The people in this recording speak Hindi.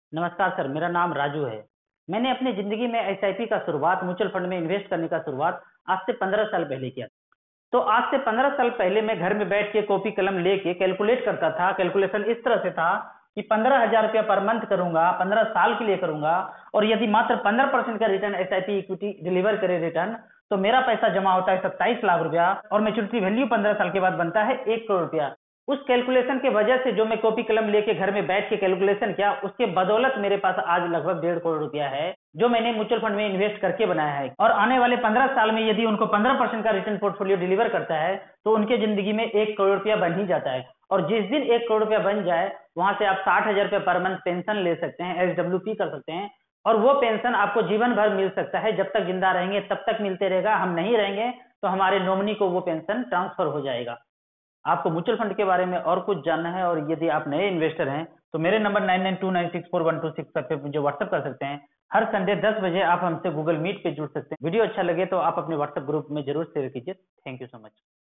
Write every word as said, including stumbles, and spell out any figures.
नमस्कार सर, मेरा नाम राजू है। मैंने अपनी ज़िंदगी में एसआईपी का शुरुआत म्यूचुअल फंड में इन्वेस्ट करने का शुरुआत आज से पंद्रह साल पहले किया। तो आज से पंद्रह साल पहले मैं घर में बैठ के कॉपी कलम लेके कैलकुलेट करता था। कैलकुलेशन इस तरह से था कि पंद्रह हजार रुपया पर मंथ करूंगा, पंद्रह साल के लिए करूंगा, और यदि मात्र पंद्रह परसेंट का रिटर्न एसआईपी इक्विटी डिलीवर करे रिटर्न, तो मेरा पैसा जमा होता है सत्ताईस लाख रुपया और मैच्योरिटी वैल्यू पंद्रह साल के बाद बनता है एक करोड़ रुपया। उस कैलकुलेशन के वजह से जो मैं कॉपी कलम लेके घर में बैठ के कैलकुलेशन किया, उसके बदौलत मेरे पास आज लगभग डेढ़ करोड़ रुपया है, जो मैंने म्यूचुअल फंड में इन्वेस्ट करके बनाया है। और आने वाले पंद्रह साल में यदि उनको पंद्रह परसेंट का रिटर्न पोर्टफोलियो डिलीवर करता है, तो उनके जिंदगी में एक करोड़ रुपया बन ही जाता है। और जिस दिन एक करोड़ रुपया बन जाए, वहां से आप साठ हजार रुपया पर मंथ पेंशन ले सकते हैं, एस डब्ल्यू पी कर सकते हैं, और वो पेंशन आपको जीवन भर मिल सकता है। जब तक जिंदा रहेंगे तब तक मिलते रहेगा, हम नहीं रहेंगे तो हमारे नॉमिनी को वो पेंशन ट्रांसफर हो जाएगा। आपको म्यूचुअल फंड के बारे में और कुछ जानना है, और यदि आप नए इन्वेस्टर हैं, तो मेरे number nine nine two nine six four one two six पे मुझे व्हाट्सअप कर सकते हैं। हर संडे दस बजे आप हमसे गूगल मीट पे जुड़ सकते हैं। वीडियो अच्छा लगे तो आप अपने व्हाट्सएप ग्रुप में जरूर शेयर कीजिए। Thank you so much.